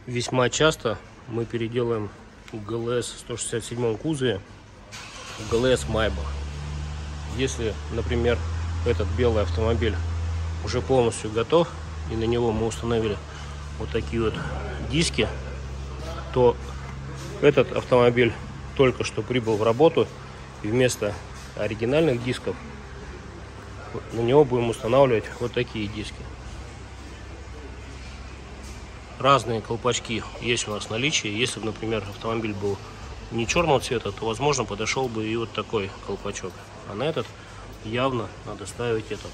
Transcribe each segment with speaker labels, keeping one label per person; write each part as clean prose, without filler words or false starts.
Speaker 1: Весьма часто мы переделаем ГЛС в 167 кузове в ГЛС Майбах. Если, например, этот белый автомобиль уже полностью готов, и на него мы установили вот такие вот диски, то этот автомобиль только что прибыл в работу, и вместо оригинальных дисков на него будем устанавливать вот такие диски. Разные колпачки есть у нас в наличии. Если бы, например, автомобиль был не черного цвета, то, возможно, подошел бы и вот такой колпачок. А на этот явно надо ставить этот.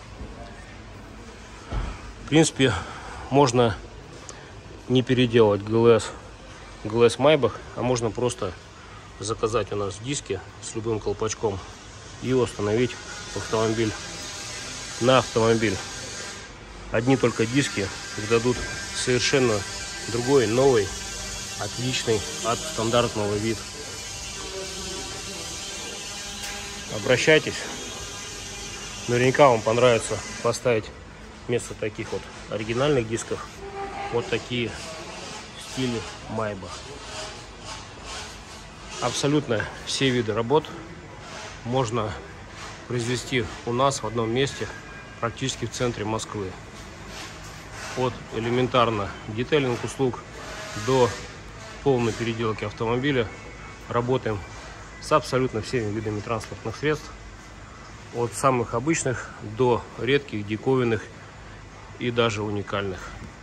Speaker 1: В принципе, можно не переделывать ГЛС Майбах, а можно просто заказать у нас диски с любым колпачком и установить автомобиль на автомобиль. Одни только диски дадут совершенно другой, новый, отличный от стандартного вид. Обращайтесь. Наверняка вам понравится поставить вместо таких вот оригинальных дисков вот такие в стиле Майбах. Абсолютно все виды работ можно произвести у нас в одном месте, практически в центре Москвы. От элементарно детейлинг услуг до полной переделки автомобиля. Работаем с абсолютно всеми видами транспортных средств, от самых обычных до редких, диковинных и даже уникальных.